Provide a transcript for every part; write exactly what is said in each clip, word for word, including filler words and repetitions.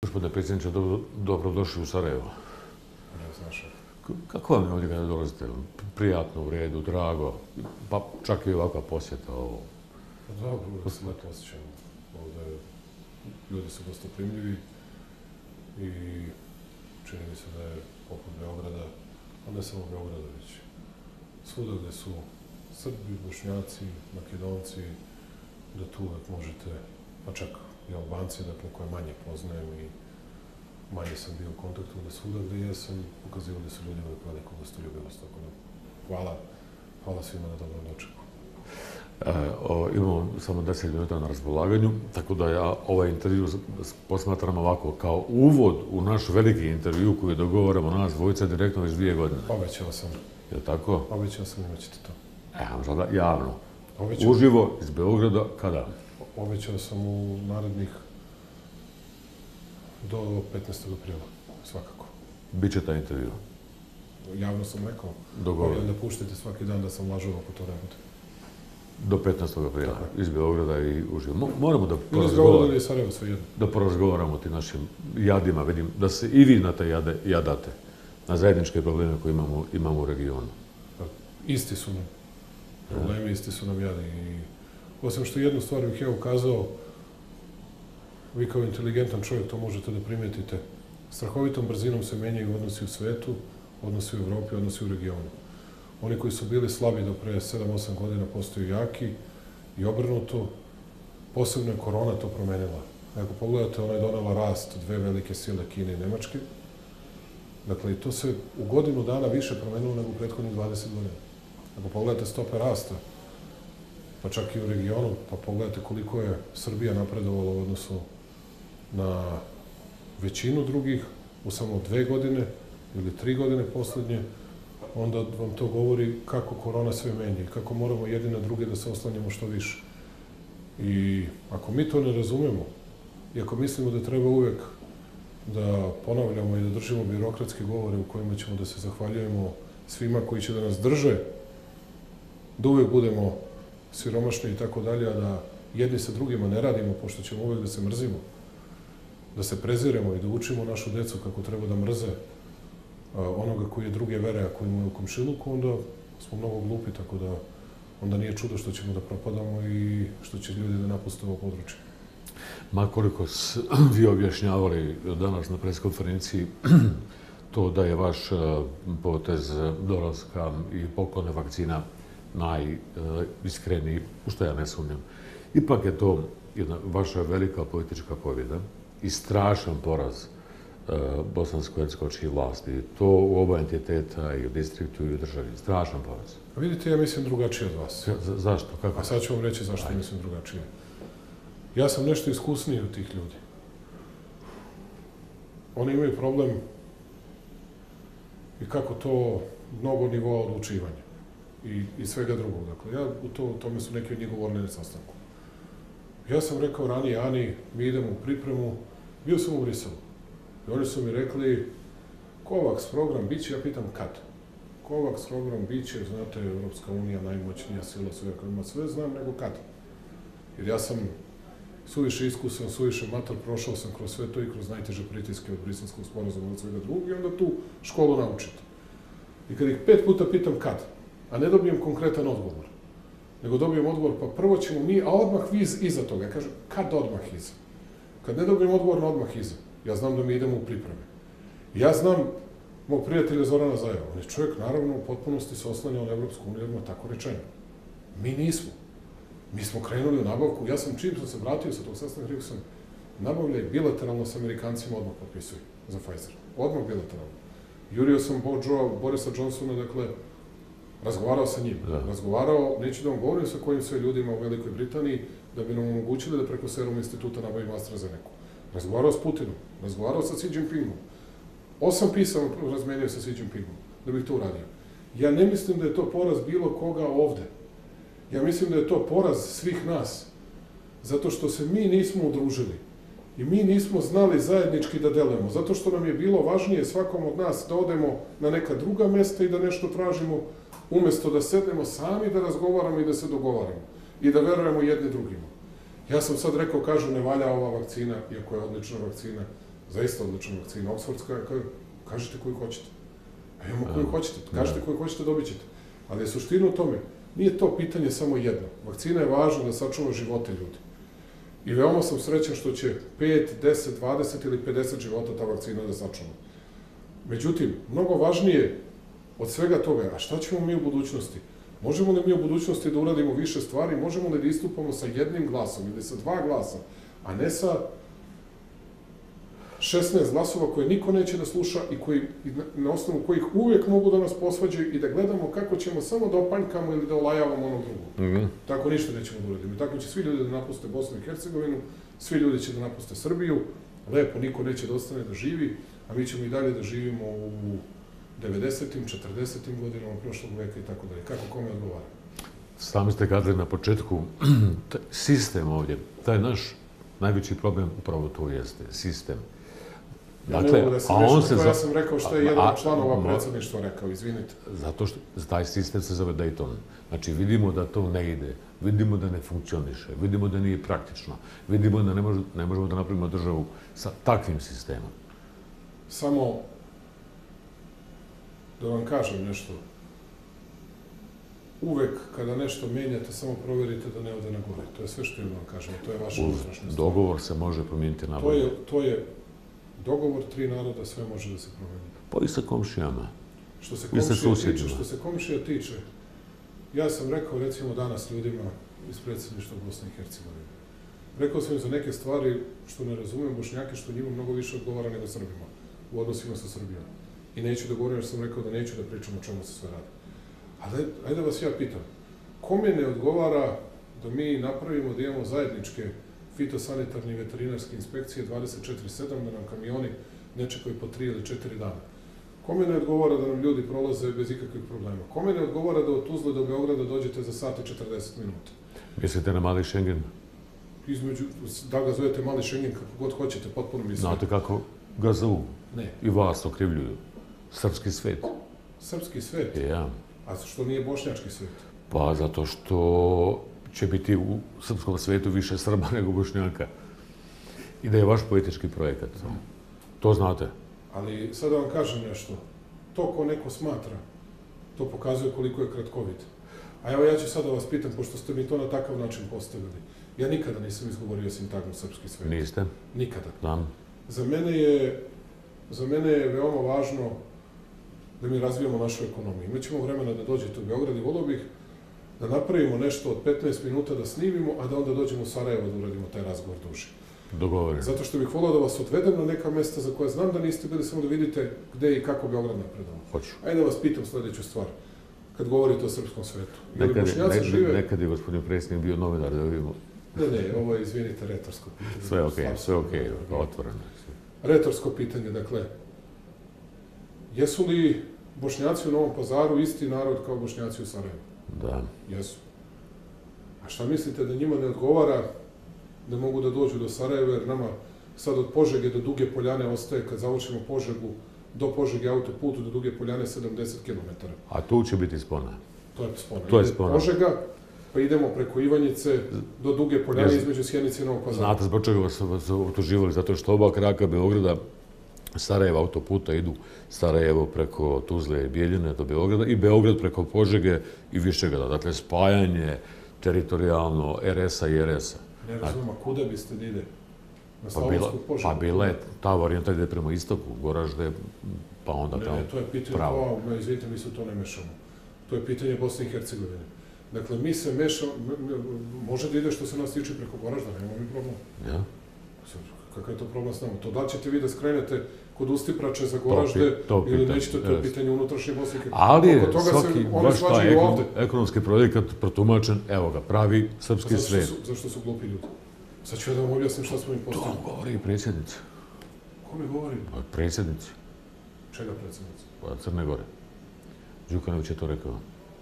Gospodine predsjedniče, dobrodošli u Sarajevo. Kako vam je ovdje kada dolazite? Prijatno, u redu, drago, pa čak i ovakva posjeta ovo? Dobro, uvijek se lepo osjećam. Ovdje ljudi su dosta primljivi i čini mi se da je poput Beograda, a ne samo Beograda, već svuda gdje su Srbi, Bošnjaci, Makedonci, da tu uvijek možete, pa čak i Albanci, dakle, koje manje poznajem i manje sam bio u kontaktu, da svuda gdje jesam, ukazivali su ljudi uvijek veliko gostoljubivost. Tako da, hvala, hvala svima na dobrom dočeku. E, o, imamo samo deset minuta na raspolaganju, tako da ja ovaj intervju posmatram ovako, kao uvod u naš veliki intervju koji dogovaramo nas dvojica direktno već dvije godine. Obećao sam. Je li tako? Obećao sam, imat ćete to. Evo, sada javno. Obećao. Uživo iz Beograda, kada? Obećao sam u narednih do petnaestog aprila, svakako. Biće taj intervju? Javno sam rekao. Dogovoreno. Da puštate svaki dan da sam lažao ako to ne bude. Do petnaestog aprila, iz Beograda i uživo. Mo, moramo da Ili iz Beograda ili iz Sarajeva, svejedno. Da porazgovaramo o tim našim jadima, vidim, da se i vi na te jade jadate, na zajedničke probleme koje imamo, imamo u regionu. Isti su nam problemi, isti su nam jadi. I osim što jednu stvar bih ja ukazao, vi kao inteligentan čovjek to možete da primetite. Strahovitom brzinom se menjaju odnosi u svetu, odnosi u Evropi, odnosi u regionu. Oni koji su bili slabi do pre sedam osam godina postaju jaki i obrnuto. Posebno je korona to promenila. Ako pogledate, ona je donela rast dve velike sile, Kine i Nemačke. Dakle, i to se u godinu dana više promenilo nego u prethodnih dvadeset godina. Ako pogledate stope rasta, pa čak i u regionu, pa pogledate koliko je Srbija napredovala u odnosu na većinu drugih u samo dve godine ili tri godine poslednje, onda vam to govori kako korona sve menja i kako moramo jedni na druge da se oslanjamo što više. I ako mi to ne razumemo, i ako mislimo da treba uvek da ponavljamo i da držimo birokratske govore u kojima ćemo da se zahvaljujemo svima koji će da nas drže, da uvek budemo siromašni i tako dalje, a da jedni sa drugima ne radimo, pošto ćemo uvek da se mrzimo, da se preziremo i da učimo našu decu kako treba da mrze onoga koji je druge vere, a koji mu je u komšiluku, onda smo mnogo glupi, tako da onda nije čudo što ćemo da propadamo i što će ljudi da napuste ovo područje. Ma koliko vi objašnjavali danas na preskonferenciji to da je vaš potez dolaska i poklone vakcina najiskreniji, u što ja ne sumnjam. Ipak je to jedna vaša velika politička pobjeda i strašan poraz bosansko-hercegovačke vlasti. To u oba entiteta i u distriktu i u državi. Strašan poraz. Vidite, ja mislim drugačije od vas. Zašto? Kako? A sad ću vam reći zašto mislim drugačije. Ja sam nešto iskusniji od tih ljudi. Oni imaju problem i kako to mnogo nivoa odlučivanja i, i svega drugog. Dakle, ja u, to, u tome su neki od njih govorili na sastanku. Ja sam rekao ranije, Ani, mi idemo u pripremu, bio sam u Briselu. I oni su mi rekli, Kovaks program biće, ja pitam kad? Kovaks program biće, znate, Evropska unija, najmoćnija sila, sve, ako ima sve, znam, nego kad? Jer ja sam suviše iskusan, suviše mator, prošao sam kroz sve to i kroz najteže pritiske od briselskog sporazuma od svega drugog i onda tu školu naučite. I kad ih pet puta pitam kad, a ne dobijem konkretan odgovor, nego dobijem odgovor, pa prvo ćemo mi, a odmah vi iza toga. Ja kažem, kad odmah iza? Kad ne dobijem odgovor na odmah iza, ja znam da mi idemo u pripreme. Ja znam mog prijatelja Zorana Zajeva. On je čovjek, naravno, u potpunosti se oslanjao na Evropsku uniju, odmah tako rečeno. Mi nismo. Mi smo krenuli u nabavku. Ja sam, čim sam se vratio sa tog sastanka, rekao sam, nabavljaj bilateralno sa Amerikancima, odmah potpisuju za Pfizer. Odmah bilateralno. Jurio sam Bođoa, Borisa Johnsona, dakle, razgovarao sa njim. Da. Razgovarao, neću da vam govorim sa kojim sve ljudima u Velikoj Britaniji, da bi nam omogućili da preko Serum instituta nabavimo AstraZeneca. Razgovarao s Putinom, razgovarao sa Xi Jinpingom. Osam pisama razmenio sa Xi Jinpingom, da bih to uradio. Ja ne mislim da je to poraz bilo koga ovde. Ja mislim da je to poraz svih nas. Zato što se mi nismo udružili. I mi nismo znali zajednički da delujemo. Zato što nam je bilo važnije svakom od nas da odemo na neka druga mesta i da nešto tražimo, umjesto da sednemo sami, da razgovaramo i da se dogovaramo. I da verujemo jedni drugima. Ja sam sad rekao, kažu, ne valja ova vakcina, iako je odlična vakcina, zaista odlična vakcina, Oxfordska, kažete koju hoćete. A imamo koju hoćete, kažete koju hoćete, dobit ćete. Ali je suština u tome, nije to pitanje samo jedno. Vakcina je važna da sačuva živote ljudi. I veoma sam srećan što će pet, deset, dvadeset ili pedeset života ta vakcina da sačuva. Međutim, mnogo važnije od svega toga, a šta ćemo mi u budućnosti? Možemo li mi u budućnosti da uradimo više stvari? Možemo li da istupamo sa jednim glasom ili sa dva glasa, a ne sa šesnaest glasova koje niko neće da sluša i koji, na osnovu kojih uvijek mogu da nas posvađaju i da gledamo kako ćemo samo da opanjkamo ili da olajavamo onog drugog. Mm-hmm. Tako ništa nećemo da uradimo. Tako će svi ljudi da napuste Bosnu i Hercegovinu, svi ljudi će da napuste Srbiju, lepo, niko neće da ostane da živi, a mi ćemo i dalje da živimo u devedesetim, četrdesetim godinama prošlog veka i tako dalje. Kako kome odgovara? Sami ste kazali na početku, sistem ovdje, taj naš najveći problem upravo to jeste, sistem. Ja dakle, ne mogu da se nešto, se to ja sam rekao što je jedan od članova predsjedništva rekao, izvinite. Zato što taj sistem se zove Dayton. Znači, vidimo da to ne ide, vidimo da ne funkcioniše, vidimo da nije praktično, vidimo da ne, može, ne možemo da napravimo državu sa takvim sistemom. Samo da vam kažem nešto. Uvek kada nešto menjate, samo provjerite da ne ode na gore. To je sve što im vam kažem. To je vaša unutrašnja stvar. Dogovor se može promijeniti na bolje. To je, to je dogovor tri naroda, sve može da se promijeni. Pa i sa komšijama. Što se komšija tiče, što se komšija tiče, ja sam rekao recimo danas ljudima iz predsjedništva Bosne i Hercegovine. Rekao sam im za neke stvari što ne razumijem Bošnjake, što njima mnogo više odgovara nego Srbima u odnosima sa Srbijom. I neću da govorim jer sam rekao da neću da pričam o čemu se sve radi. Ali ajde vas ja pitam, kome ne odgovara da mi napravimo da imamo zajedničke fitosanitarne i veterinarske inspekcije dvadeset četiri sedam, da nam kamioni ne čekaju po tri ili četiri dana? Kome ne odgovara da nam ljudi prolaze bez ikakvih problema? Kome ne odgovara da od Tuzle do Beograda dođete za sat i četrdeset minuta? Mislite na mali Schengen? Između, da ga zovete mali Schengen kako god hoćete, potpuno mislim. Znate kako ga zovu? Ne. I vas okrivljuju. Srpski svet. Srpski svet? Ja. A što nije bošnjački svet? Pa zato što će biti u srpskom svetu više Srba nego Bošnjaka. I da je vaš politički projekat. To znate. Ali sad da vam kažem nešto. To ko neko smatra, to pokazuje koliko je kratkovit. A evo ja ću sad da vas pitam, pošto ste mi to na takav način postavili. Ja nikada nisam izgovorio sintagmu srpski svet. Niste? Nikada. Znam. Za mene je, za mene je veoma važno da mi razvijamo našu ekonomiju. Imaćemo vremena da dođete u Beograd i volio bih da napravimo nešto od petnaest minuta da snimimo, a da onda dođemo u Sarajevo da uradimo taj razgovor duži. Dogovorim. Zato što bih volio da vas odvedem na neka mesta za koje znam da niste bili, samo da vidite gde i kako Beograd napredao. Hoću. Ajde da vas pitam sljedeću stvar, kad govorite o srpskom svetu. Nekad, nekad, žive... nekad je gospodin predsjednik bio novinar, da vidimo. Ne, ne, ovo je, izvinite, retorsko pitanje. Sve okej, okay, sve okej, okay, otvoreno. Retorsko pitanje, dakle, jesu li Bošnjaci u Novom Pazaru isti narod kao Bošnjaci u Sarajevu? Da. Jesu. A šta mislite da njima ne odgovara da mogu da dođu do Sarajeva, jer nama sad od Požege do Duge Poljane ostaje, kad završimo Požegu, do Požege autoputu, do Duge Poljane sedamdeset kilometara. A tu će biti spona? To je spona. To je spona. Požega, pa idemo preko Ivanjice do Duge Poljane između Sjenice i Novog Pazara. Znate zbog čega vas otuživali? Zato što oba kraka Beograda, Sarajeva autoputa idu Sarajevo preko Tuzle i Bijeljine do Beograda i Beograd preko Požege i Višegrada. Dakle, spajanje teritorijalno er es a i er es a. Ne razumijem, a kuda biste da ide? Na Pa Slavonsku Požegu? Pa bila je ta varijanta ide prema istoku, Goražde, pa onda tamo pravo. Ne, ne, to je pitanje, to, izvinite, mi se to ne mešamo. To je pitanje Bosne i Hercegovine. Dakle, mi se mešamo, može da ide što se nas tiče preko Goražda, nema mi problem. Ja? Kakav je to problem s nama? To da ćete vi da skrenete kod Ustiprače za Goražde ili nećete, to je pitanje unutrašnje Bosne i Hercegovine. Ali je svaki vaš taj ekonomski projekat protumačen, evo ga, pravi srpski svet. Zašto su glupi ljudi? Sad ću ja da vam objasnim šta smo im postavili. To govori predsjednici. Kome govori? Predsjednici. Čega predsjednici? Crne Gore. Đukanović je to rekao.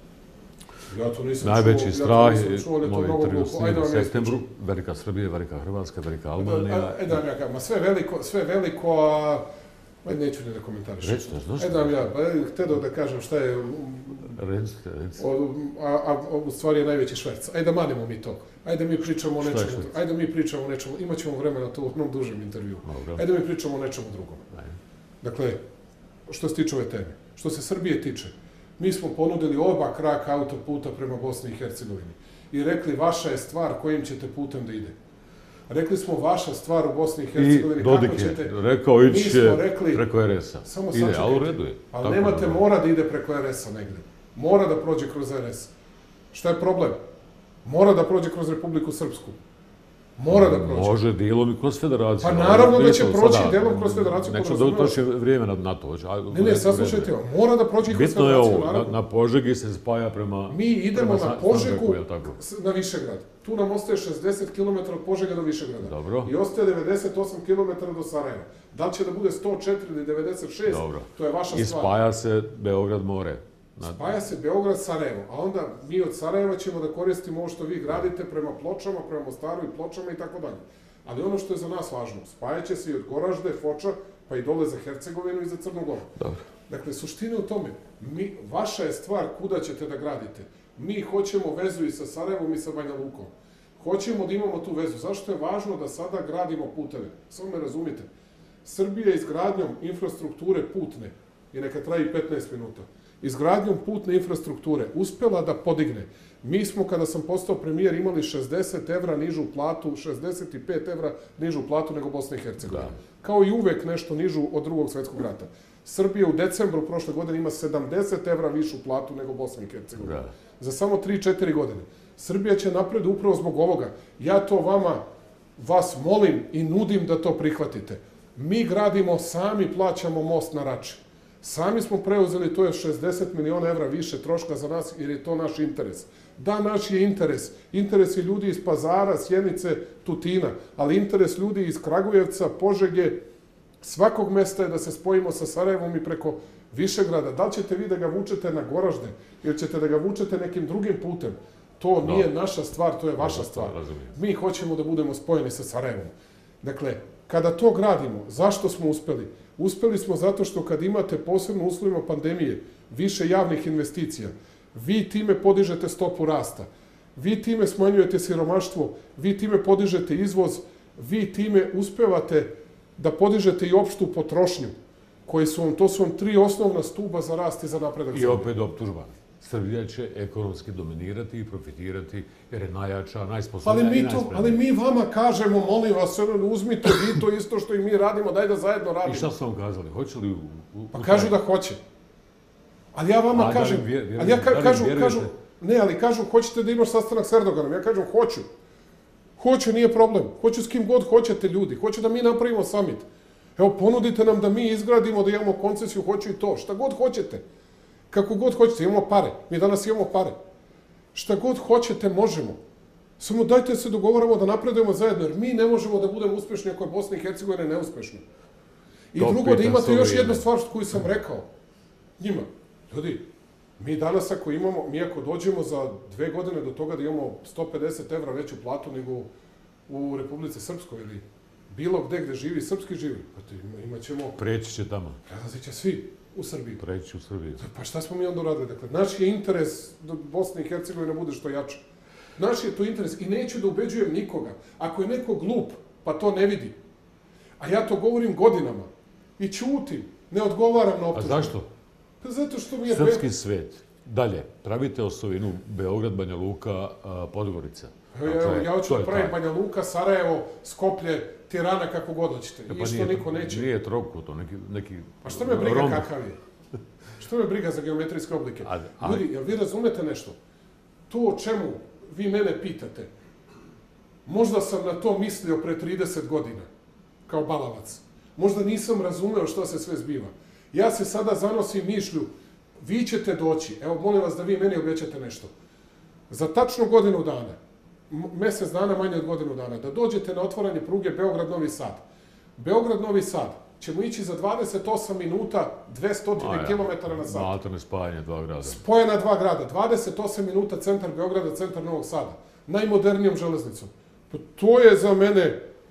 Ja to nisam Najveći čuo, strah ja to nisam čuo, ali je to mnogo glupo. Ajde u septembru, velika Srbija, velika Hrvatska, velika Albanija. Ajde vam ja kažem, sve veliko, sve veliko, a Pa neću ni da komentarišem. Reći, ne znaš. Ajde vam ja, pa htio da kažem šta je... Recite, recite. A, a u stvari je najveći šverc. Ajde da manimo mi to. Ajde mi pričamo o nečemu. Ajde mi pričamo o nečemu. Imaćemo vremena to u jednom dužem intervju. Ajde mi pričamo o nečemu drugom. Dakle, što se tiče ove teme. Što se Srbije tiče, mi smo ponudili oba kraka autoputa prema Bosni i Hercegovini. I rekli, vaša je stvar kojim ćete putem da ide. Rekli smo, vaša stvar u Bosni i Hercegovini, kako ćete... I Dodik je rekao, ići preko er es a. Samo ide, ali u redu je. Ali nemate, mora da ide preko er es a negde. Mora da prođe kroz er es a. Šta je problem? Mora da prođe kroz Republiku Srpsku. Mora da prođe. Može dijelom i kroz federaciju. Pa naravno da će proći dijelom kroz federaciju. Nećemo da utroši vrijeme na to. Ne, ne, saslušajte, mora da prođe kroz federaciju. Bitno je ovo, na Požegi se spaja prema... Mi idemo na Požegu na Višegrad. Tu nam ostaje šezdeset kilometara od Požega do Višegrada. Dobro. I ostaje devedeset osam kilometara do Sarajeva. Da li će da bude sto četiri ili devedeset šest, to je vaša stvar. I spaja se Beograd-more. Spaja se Beograd-Sarajevo, a onda mi od Sarajeva ćemo da koristimo ovo što vi gradite prema Pločama, prema Mostaru i Pločama i tako dalje. Ali ono što je za nas važno, spajaće se i od Goražde, Foča, pa i dole za Hercegovinu i za Crnu Goru. Dobro. Dakle, suština u tome, mi, vaša je stvar kuda ćete da gradite. Mi hoćemo vezu i sa Sarajevom i sa Banja Lukom. Hoćemo da imamo tu vezu. Zašto je važno da sada gradimo puteve? Samo me razumite. Srbija izgradnjom infrastrukture putne, i neka traji petnaest minuta, izgradnjom putne infrastrukture uspela da podigne. Mi smo, kada sam postao premijer, imali šezdeset evra nižu platu, šezdeset pet evra nižu platu nego Bosna i Hercegovina. Kao i uvek nešto nižu od drugog svjetskog rata. Srbija u decembru prošle godine ima sedamdeset evra višu platu nego Bosna i Hercegovina. Za samo tri četiri godine. Srbija će napred upravo zbog ovoga. Ja to vama, vas molim i nudim da to prihvatite. Mi gradimo, sami plaćamo most na Rači. Sami smo preuzeli, to je šezdeset miliona evra više troška za nas, jer je to naš interes. Da, naš je interes. Interes je ljudi iz Pazara, Sjenice, Tutina, ali interes ljudi iz Kragujevca, Požege, svakog mesta je da se spojimo sa Sarajevom i preko Višegrada. Da li ćete vi da ga vučete na Goražde, ili ćete da ga vučete nekim drugim putem? To nije naša stvar, to je vaša stvar. Mi hoćemo da budemo spojeni sa Sarajevom. Dakle, kada to gradimo, zašto smo uspeli? Uspeli smo zato što kad imate posebno uslovima pandemije više javnih investicija, vi time podižete stopu rasta, vi time smanjujete siromaštvo, vi time podižete izvoz, vi time uspevate da podižete i opštu potrošnju, koji su vam, to su vam tri osnovna stuba za rast i za napredak. I opet optužba. Srbija će ekonomski dominirati i profitirati jer je najjača, najsposobnija i najspremnija. Ali mi vama kažemo, molim vas, uzmite vi to isto što i mi radimo, daj da zajedno radimo. I šta su vam kazali? Hoće li... Pa kažu da hoće. Ali ja vama kažem... Ali ja kažu... Ne, ali kažu, hoćete da imaš sastanak s Erdoganom. Ja kažem, hoću. Hoću, nije problem. Hoću s kim god hoćete ljudi. Hoću da mi napravimo summit. Evo, ponudite nam da mi izgradimo, da imamo koncesiju, hoću i to. Šta god hoćete. Kako god hoćete, imamo pare. Mi danas imamo pare. Šta god hoćete, možemo. Samo dajte se dogovoramo da napredujemo zajedno, jer mi ne možemo da budemo uspešni ako je Bosna i Hercegovina neuspešna. I drugo, da imate još jednu stvar koju sam rekao njima. Ljudi, mi danas ako imamo, mi ako dođemo za dve godine do toga da imamo sto pedeset evra veću platu nego u Republici Srpskoj ili bilo gde gde živi srpski živi, pa imat ćemo... Preći će tamo. Prelazit će svi u Srbiji. Preći u Srbiji. Pa šta smo mi onda uradili? Dakle, naš je interes da Bosna i Hercegovina bude što jača. Naš je to interes i neću da ubeđujem nikoga. Ako je neko glup, pa to ne vidi. A ja to govorim godinama. I ćutim. Ne odgovaram na optužbe. A zašto? Pa zato što mi je... Srpski svet. Dalje, pravite osovinu Beograd, Banja Luka, Podgorica. Ja hoću da pravim Banja Luka, Sarajevo, Skoplje, Tirana, kako god hoćete. I što niko neće. Nije trokut, to neki... Pa što me briga kakav je? Što me briga za geometrijske oblike? Ljudi, jel vi razumete nešto? To o čemu vi mene pitate, možda sam na to mislio pre trideset godina, kao balavac. Možda nisam razumeo što se sve zbiva. Ja se sada zanosim mišlju, vi ćete doći, evo molim vas da vi meni obećate nešto. Za tačno godinu dana, mesec dana, manje od godinu dana, da dođete na otvaranje pruge Beograd-Novi Sad. Beograd-Novi Sad ćemo ići za dvadeset osam minuta, dvesta kilometara na sat. Maltene spajanje dva grada. Spojena dva grada, dvadeset osam minuta centar Beograda, centar Novog Sada. Najmodernijom železnicom. To je za mene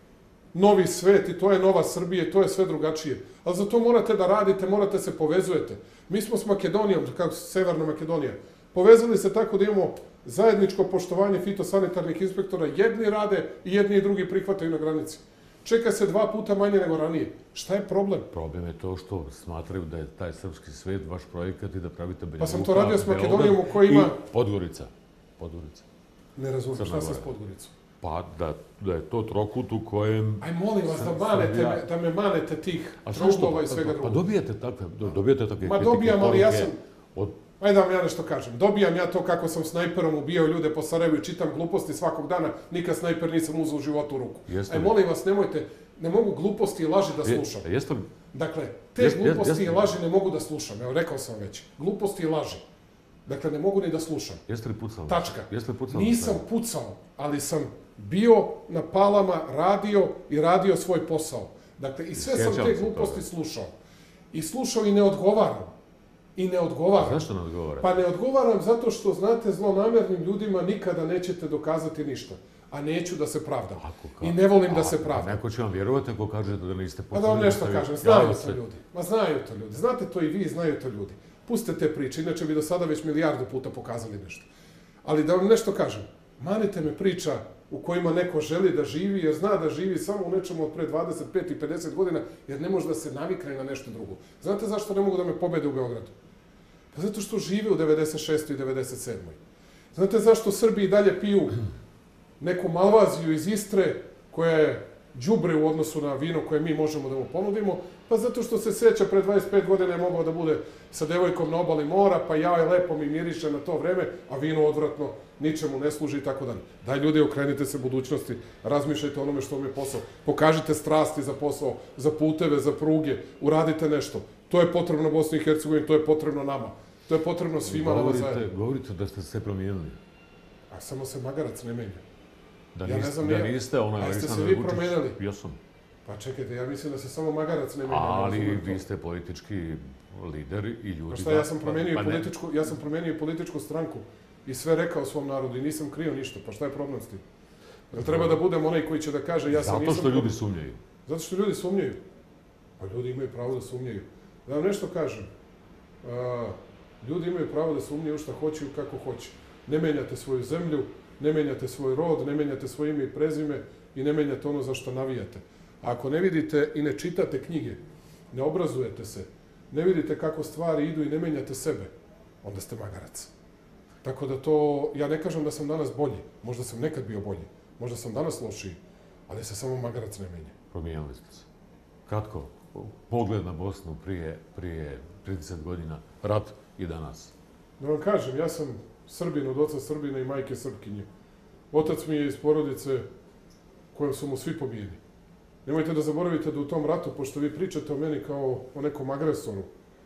novi svet i to je nova Srbija i to je sve drugačije. Ali za to morate da radite, morate se povezujete. Mi smo s Makedonijom, kako Severna Makedonija, povezali se tako da imamo zajedničko poštovanje fitosanitarnih inspektora. Jedni rade i jedni i drugi prihvataju na granici. Čeka se dva puta manje nego ranije. Šta je problem? Problem je to što smatraju da je taj srpski svet vaš projekat i da pravite Banja Luka, Pa sam to radio s Makedonijom u kojoj ima... I Podgorica. Podgorica. Ne razumijem, šta sam s Podgoricom? Pa da, da je to trokut u kojem... Aj, molim vas da, manete me, da me manete tih trugova i svega drugog. Pa dobijete takve, dobijete takve Ma dobijam, ali ja sam... Od... Ajde da vam ja nešto kažem. Dobijam ja to kako sam snajperom ubijao ljude po Sarajevu i čitam gluposti svakog dana. Nikad snajper nisam uzeo u životu u ruku. Aj, molim vas, nemojte, ne mogu gluposti i laži da slušam. Je, jeste li? Dakle, te jest, gluposti jest, i laži ne mogu da slušam. Evo, rekao sam već. Gluposti i laži. Dakle, ne mogu ni da slušam. Jeste li pucali? Tačka. Jeste li pucali? Nisam pucao, ali sam bio na palama, radio i radio svoj posao. Dakle, i sve sam te gluposti slušao. I slušao i ne odgovaram. I ne odgovaram. Zašto ne odgovaram? Pa ne odgovaram zato što, znate, zlonamernim ljudima nikada nećete dokazati ništa. A neću da se pravdam. I ne volim da se pravdam. Neko će vam vjerovati ako kažete da niste pucali. Pa da vam nešto kažem, znaju to ljudi. Ma znaju to ljudi. Znate to i vi, znaju to ljudi. Pustite te priče, inače bi do sada već milijardu puta pokazali nešto. Ali da vam nešto kažem, manite me priča u kojima neko želi da živi, jer zna da živi samo u nečemu od pre dvadeset pet i pedeset godina, jer ne može da se navikne na nešto drugo. Znate zašto ne mogu da me pobede u Beogradu? Pa zato što žive u devedeset šestoj i devedeset sedmoj Znate zašto Srbi i dalje piju neku malvaziju iz Istre, koja je đubre u odnosu na vino koje mi možemo da mu ponudimo? Pa zato što se seća pre dvadeset pet godina je mogao da bude sa devojkom na obali mora, pa ja je lepo mi miriše na to vreme, a vino odvratno ničemu ne služi i tako dalje. Daj ljudi, okrenite se budućnosti, razmišljajte o onome što vam je posao, pokažite strasti za posao, za puteve, za pruge, uradite nešto. To je potrebno Bosni i Hercegovini, to je potrebno nama. To je potrebno svima nama zajedno. Govorite da ste se promijenili. A samo se magarac ne menja. Da niste onaj Aleksandar Vučić. A jeste se vi promenili? Ja sam. Pa čekajte, ja mislim da se samo magarac ne menja. Ali vi ste politički lider i ljudi... Pa šta, ja sam promenio političku, ja sam promenio političku stranku i sve rekao svom narodu i nisam krio ništa. Pa šta je problem s tim? Jel treba da budem onaj koji će da kaže ja sam nisam... Zato što ljudi sumnjaju. Zato što ljudi sumnjaju. Pa ljudi imaju pravo da sumnjaju. Da vam nešto kažem. Ljudi imaju pravo da sumnjaju šta hoće i kako hoće. Ne menjate svoju zemlju, ne menjate svoj rod, ne menjate svoje ime i prezime i ne menjate ono za što navijate. A ako ne vidite i ne čitate knjige, ne obrazujete se, ne vidite kako stvari idu i ne menjate sebe, onda ste magarac. Tako da to, ja ne kažem da sam danas bolji, možda sam nekad bio bolji, možda sam danas lošiji, ali se samo magarac ne menja. Promijenili ste se. Kratko, pogled na Bosnu prije, prije trideset godina, rat i danas. Da vam kažem, ja sam Srbin od oca Srbina i majke Srpkinje. Otac mi je iz porodice kojom su mu svi pobijeni. Nemojte da zaboravite da u tom ratu, pošto vi pričate o meni kao o nekom agresoru,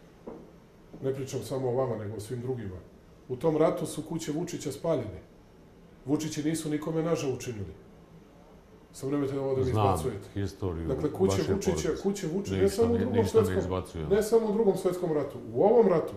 ne pričam samo o vama, nego o svim drugima, u tom ratu su kuće Vučića spaljene. Vučići nisu nikome naža učinili. Samo nemojte da ovo da mi izbacujete. Znam historiju dakle, kuće vaše Vučića, porodice. kuće Vučića, ne, samo u drugom svetskom, ne samo u drugom svetskom ratu, u ovom ratu.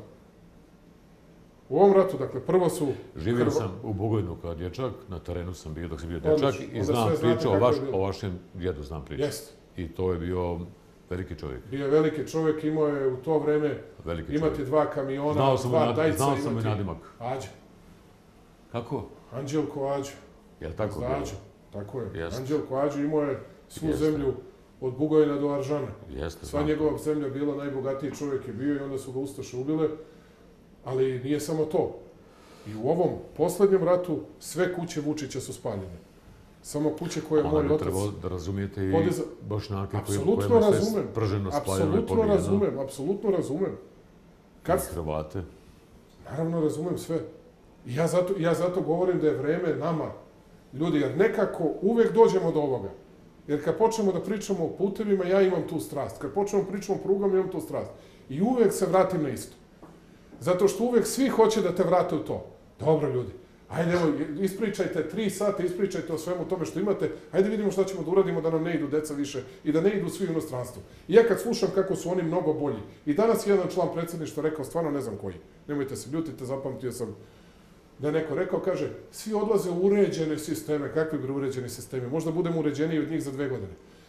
U ovom ratu, dakle, prvo su... Živio sam u Bugojnu kao dječak, na terenu sam bio dok sam bio dječak i znam priču o, vaš, o vašem djedu, znam priču. Jeste. I to je bio veliki čovjek. Bio je veliki čovjek, imao je u to vreme veliki imati čovjek. Dva kamiona, znao sam dva nad, dajca, znao sam imati... i nadimak. Ađa. Kako? Anđelko Ađa. Je li tako bilo? Ađa, tako je. Jest. Anđelko Ađa imao je svu Jeste. zemlju od Bugojna do Aržana. Jeste, Sva njegova zemlja bila, najbogatiji čovjek je bio i onda su ga Ustaše ubile, ali nije samo to. I u ovom posljednjem ratu sve kuće Vučića su spaljene. Samo kuće koje je moj otac... Treba da razumijete i podeza... Bošnjake kojima sve prženo spaljeno i pobijeno. Apsolutno razumem, apsolutno razumem. Kad... Hrvate. Naravno razumem sve. I ja zato, ja zato govorim da je vreme nama, ljudi, jer nekako uvek dođemo do ovoga. Jer kad počnemo da pričamo o putevima, ja imam tu strast. Kad počnemo da pričamo o prugama, imam tu strast. I uvek se vratim na isto. Zato što uvek svi hoće da te vrate u to. Dobro, ljudi, ajde, evo, ispričajte tri sata, ispričajte o svemu tome što imate, ajde vidimo šta ćemo da uradimo da nam ne idu deca više i da ne idu svi u inostranstvo. I ja kad slušam kako su oni mnogo bolji, i danas je jedan član predsjedništva rekao, stvarno ne znam koji, nemojte se ljutite, zapamtio sam da je neko rekao, kaže, svi odlaze u uređene sisteme, kakvi bi uređeni sistemi, možda budemo uređeniji od njih za dve godine.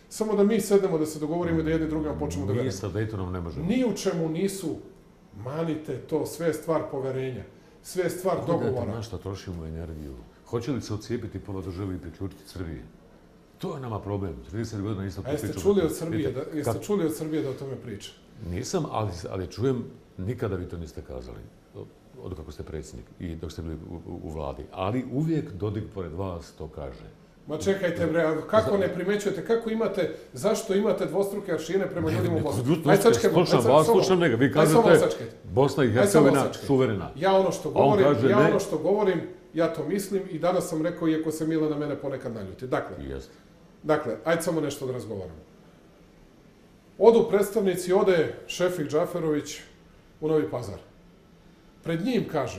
Samo da mi sedemo, da se dogovorimo i da jedni drugima počnemo da Mi verujemo. sa Daytonom ne možemo. Ni u čemu nisu, manite to, sve je stvar poverenja, sve je stvar dogovora. Pogledajte na šta trošimo energiju. Hoće li se ocijepiti pola države i priključiti Srbiji? To je nama problem. trideset godina isto A jeste pričamo. čuli od Srbije da, jeste Kad- čuli od Srbije da o tome priča? Nisam, ali, ali čujem, nikada vi to niste kazali, od kako ste predsjednik i dok ste bili u, u, u vladi. Ali uvijek Dodik pored vas to kaže. Ma čekajte bre, a kako ne primećujete, kako imate, zašto imate dvostruke aršine prema ljudima u Bosni? Ajde sačekajmo, Slušam ajde vas, samo- slušam njega. Vi ajde samo kažete, sačekajte. Bosna i Ajde samo Hercegovina sačekajte. suverena. Ja ono što on govorim, kaže ja ne. ono što govorim, ja to mislim i danas sam rekao, iako se Mila na mene ponekad naljuti. Dakle, Jeste. dakle, ajde samo nešto da razgovaramo. Odu predstavnici, ode Šefik Džaferović u Novi Pazar. Pred njim kaže,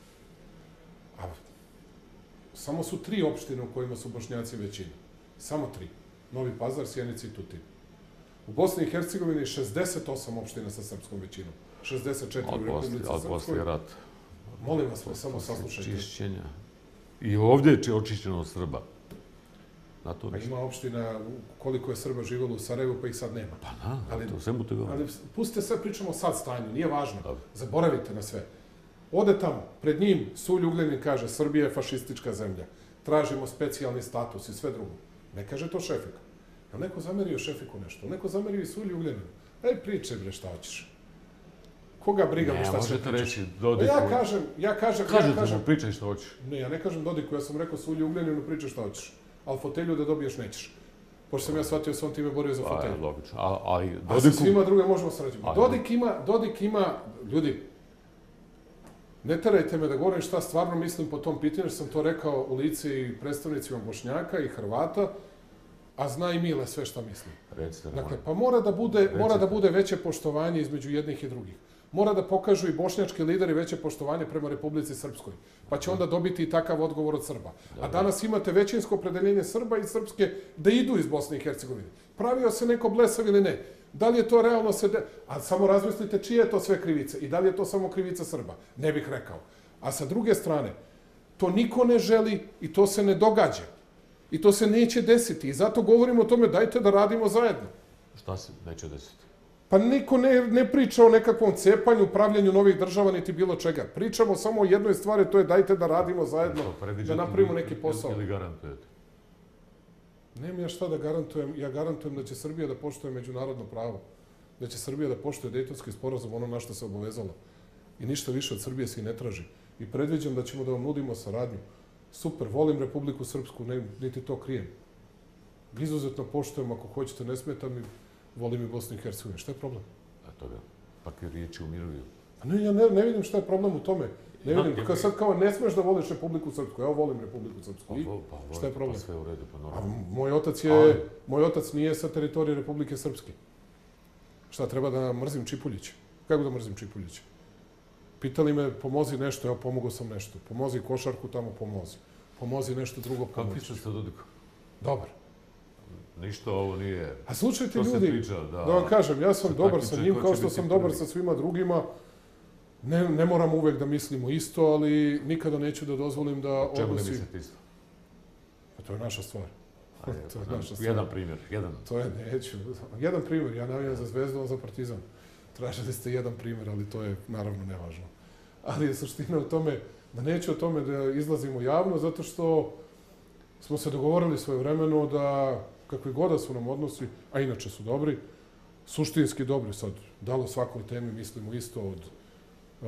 a samo su tri opštine u kojima su Bošnjaci većina. Samo tri. Novi Pazar, Sjenica i Tutin. U Bosni i Hercegovini šezdeset osam opština sa srpskom većinom. šezdeset četiri u Ali posle, Republici ali posle Srpskoj. rat. Molim vas, samo saslušajte. Čišćenja. I ovdje je očišćeno od Srba. Na to Pa ništa. ima opština koliko je Srba živjelo u Sarajevu, pa ih sad nema. Pa da, Ali- to svemu te govorim. Ali pustite sve, pričamo o sad stanju, nije važno. Dobro. Zaboravite na sve. Ode tamo, pred njim Sulj Ugljanin kaže Srbija je fašistička zemlja. Tražimo specijalni status i sve drugo. Ne kaže to Šefik. Jel neko zamerio Šefiku nešto? Neko zamerio i Sulju Ugljaninu? Aj priče bre šta hoćeš. Koga briga me Ne, šta će možete pričaš? reći Pa Dodiku. ja kažem, ja kažem, ja Kažete kažem. mu, pričaj što hoćeš. Ne, ja ne kažem Dodiku, ja sam rekao Sulju Ugljaninu priča šta hoćeš. Ali fotelju da dobiješ nećeš. Pošto sam ja shvatio se on time borio za Pa, fotelju. logično. A, ali A sa Dodiku... svima druge možemo sarađivati. Ali- Dodik ima, Dodik ima, ljudi, ne terajte me da govorim šta stvarno mislim po tom pitanju, jer sam to rekao u lice i predstavnicima Bošnjaka i Hrvata, a zna i Mile sve šta mislim. Recite nam. Dakle, pa mora da bude, mora da bude veće poštovanje između jednih i drugih. Mora da pokažu i bošnjački lideri veće poštovanje prema Republici Srpskoj. Pa će onda dobiti i takav odgovor od Srba. A danas imate većinsko opredeljenje Srba i Srpske da idu iz Bosne i Hercegovine. Pravio se neko blesav ili ne? Da li je to realno se... De... A samo razmislite čije je to sve krivice i da li je to samo krivica Srba? Ne bih rekao. A sa druge strane, to niko ne želi i to se ne događa. I to se neće desiti. I zato govorimo o tome, dajte da radimo zajedno. Šta se neće desiti? Pa niko ne, ne priča o nekakvom cepanju, pravljanju novih država, niti bilo čega. Pričamo samo o jednoj stvari, to je dajte da radimo zajedno, Što da predviđate napravimo ili- neki posao. Ili garantujete? Nemam ja šta da garantujem. Ja garantujem da će Srbija da poštuje međunarodno pravo. Da će Srbija da poštuje Dejtonski sporazum, ono na što se obavezala. I ništa više od Srbije se i ne traži. I predviđam da ćemo da vam nudimo saradnju. Super, volim Republiku Srpsku, ne, niti to krijem. Izuzetno poštujem, ako hoćete, ne smeta mi, volim i Bosnu i Hercegovinu. Šta je problem? Eto ga. Pak i riječi umiruju. Pa ne, ja ne, ne vidim šta je problem u tome. Ne Ima- vidim, kao sad kao ne smeš da voliš Republiku Srpsku. Ja volim Republiku Srpsku. Pa, I, vo- pa, šta je volite, problem? Pa sve u redu, pa A normalno. moj otac je, Ali- moj otac nije sa teritorije Republike Srpske. Šta, treba da mrzim Čipuljić? Kako da mrzim Čipuljić? Pitali me, pomozi nešto, evo pomogao sam nešto. Pomozi košarku, tamo pomozi. Pomozi nešto drugo, Kako pomozi. piše ste Dodiku? Dobar. Ništa ovo nije... A slušajte To se ljudi, priča, da. da vam kažem, ja sam Se dobar sa takmiče njim ko kao će što biti sam dobar prvi. sa svima drugima. Ne, ne moramo uvek da mislimo isto, ali nikada neću da dozvolim da Čemu ne odnosi... mislite isto? Pa to je naša stvar. Ajde, To je pa, naša stvar. jedan primjer, jedan. To je, neću. Jedan primjer, ja navijam za Zvezdu, on za Partizan. Tražili ste jedan primjer, ali to je naravno nevažno. Ali je suština u tome da neću o tome da izlazimo javno, zato što smo se dogovorili svojevremeno da kakvi god da su nam odnosi, a inače su dobri, suštinski dobri sad, da li o svakoj temi mislimo isto od uh,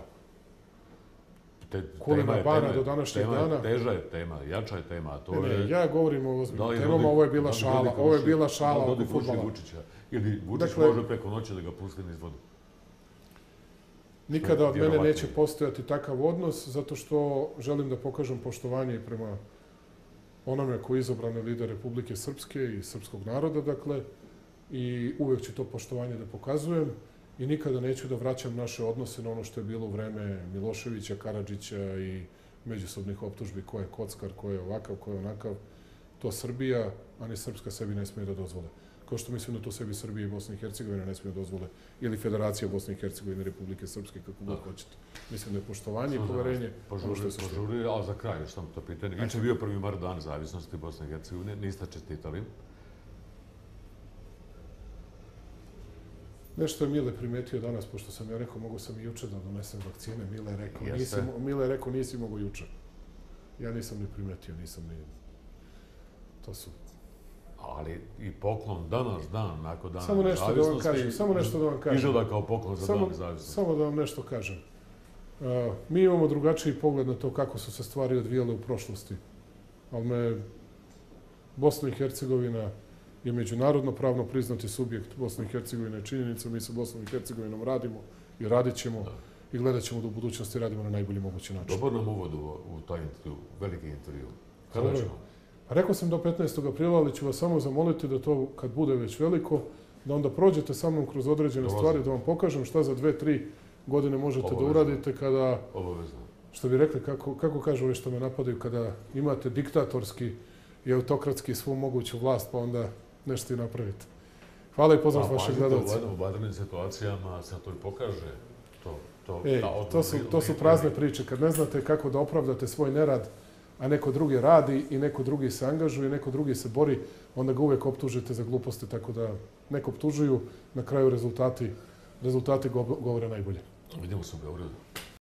Te, Kulena tema je- Bana tema je- do današnjeg tema je- dana. Teža je tema, jača je tema, a to ne, je... ne, ja govorim o Da ozbiljnim li temama, Dodik- ovo je bila da li šala, Dodik ovo je ruši- bila da šala li oko Dodik ruši fudbala. Vučića? Ili Vučić Dakle- može preko noći da ga pusti niz vodu? Nikada od mene Vjerovatno neće je. postojati takav odnos, zato što želim da pokažem poštovanje i prema onome koji je izabrani lider Republike Srpske i srpskog naroda, dakle, i uvek ću to poštovanje da pokazujem i nikada neću da vraćam naše odnose na ono što je bilo u vreme Miloševića, Karadžića i međusobnih optužbi ko je kockar, ko je ovakav, ko je onakav. To Srbija, a ni Srpska sebi ne smije da dozvole. Kao što mislim da to sebi Srbija i Bosna i Hercegovina ne smije da dozvole. Ili Federacija Bosne i Hercegovine, Republike Srpske, kako god hoćete. Mislim da je poštovanje i poverenje ono što Požuri, je suština. požuri, ali za kraj još samo to pitanje. Juče je bio prvi mart dan zavisnosti Bosne i Hercegovine, niste čestitali. Nešto je Mile primetio danas, pošto sam ja rekao, mogu sam i juče da donesem vakcine. Mile je rekao, Jeste. nisi, mo- Mile je rekao, nisi mogo juče. Ja nisam ni primetio, nisam ni... To su... Ali i poklon danas, dan, nakon dana Samo nešto da vam nezavisnosti, kažem, samo nešto da vam kažem. izgleda kao poklon za Samo, dan nezavisnosti. samo da vam nešto kažem. Uh, mi imamo drugačiji pogled na to kako su se stvari odvijale u prošlosti. Ali me Bosna i Hercegovina je međunarodno pravno priznati subjekt. Bosna i Hercegovina je činjenica, mi sa Bosnom i Hercegovinom radimo i radit ćemo Da. i gledat ćemo da u budućnosti radimo na najbolji mogući način. Dobar nam uvod u, u taj intervju, veliki intervju. Kada Dobro. ćemo? Pa rekao sam do petnaestog aprila, ali ću vas samo zamoliti da to, kad bude već veliko, da onda prođete sa mnom kroz određene Dolazim. stvari, da vam pokažem šta za dve, tri godine možete da Obavezno. uradite kada, Obavezno. što bi rekli, kako, kako kažu ovi što me napadaju, kada imate diktatorski i autokratski svu moguću vlast, pa onda nešto i napravite. Hvala i pozdrav Pa, vašeg pazite, gledalca. U vanrednim situacijama se to i pokaže. To, to, Ej, ta to su, to su prazne priče. Kad ne znate kako da opravdate svoj nerad, a neko drugi radi i neko drugi se angažuje i neko drugi se bori, onda ga uvek optužite za gluposti, tako da neko optužuju, na kraju rezultati, rezultati go- govore najbolje. Vidimo se u Beogradu.